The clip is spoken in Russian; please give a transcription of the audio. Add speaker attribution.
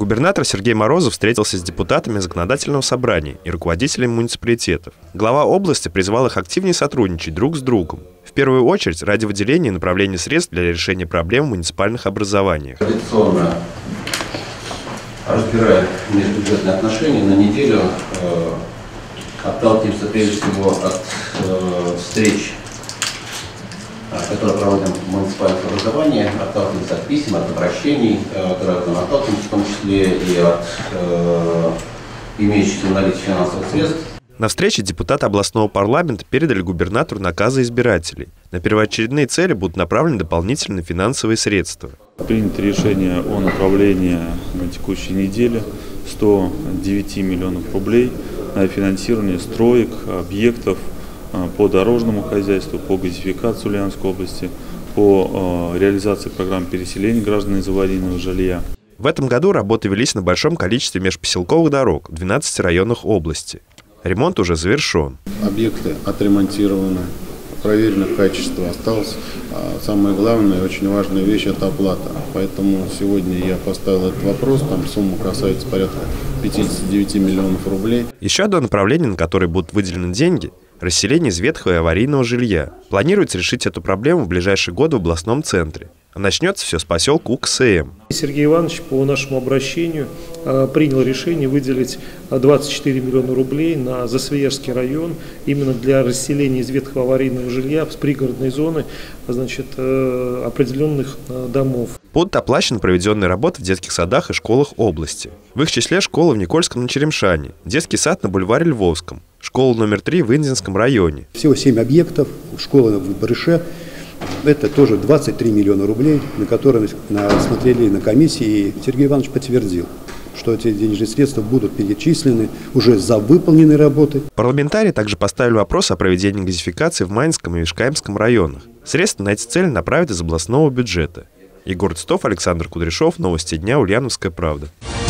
Speaker 1: Губернатор Сергей Морозов встретился с депутатами законодательного собрания и руководителями муниципалитетов. Глава области призвал их активнее сотрудничать друг с другом. В первую очередь ради выделения и направления средств для решения проблем в муниципальных образованиях.
Speaker 2: Традиционно разбирая межбюджетные отношения на неделю, отталкиваемся прежде всего от встреч, которые проводим в муниципальном образовании, отталкиваемся от писем, от обращений, отталкиваемся в том числе и от имеющихся в наличии финансовых средств.
Speaker 1: На встрече депутаты областного парламента передали губернатору наказы избирателей. На первоочередные цели будут направлены дополнительные финансовые средства.
Speaker 3: Принято решение о направлении на текущей неделе 109 миллионов рублей на финансирование строек, объектов по дорожному хозяйству, по газификации Ульяновской области, по реализации программ переселения граждан из аварийного жилья.
Speaker 1: В этом году работы велись на большом количестве межпоселковых дорог в 12 районах области. Ремонт уже завершен.
Speaker 4: Объекты отремонтированы, проверено качество. Осталось самое главное и очень важная вещь – это оплата. Поэтому сегодня я поставил этот вопрос. Там сумма касается порядка 59 миллионов рублей.
Speaker 1: Еще одно направление, на которое будут выделены деньги – расселение из ветхого и аварийного жилья. Планируется решить эту проблему в ближайшие годы в областном центре. А начнется все с поселка УКСМ.
Speaker 5: Сергей Иванович по нашему обращению принял решение выделить 24 миллиона рублей на Засвояжский район именно для расселения из ветхого аварийного жилья с пригородной зоны, определенных домов.
Speaker 1: Будут оплачены проведенные работы в детских садах и школах области. В их числе школа в Никольском на Черемшане, детский сад на бульваре Львовском, школа номер 3 в Индзинском районе.
Speaker 6: Всего 7 объектов, школа в Барыше. Это тоже 23 миллиона рублей, на которые смотрели на комиссии, и Сергей Иванович подтвердил, что эти денежные средства будут перечислены уже за выполненные работы.
Speaker 1: Парламентарии также поставили вопрос о проведении газификации в Майнском и Вишкаемском районах. Средства на эти цели направят из областного бюджета. Егор Титов, Александр Кудряшов. Новости дня. Ульяновская правда.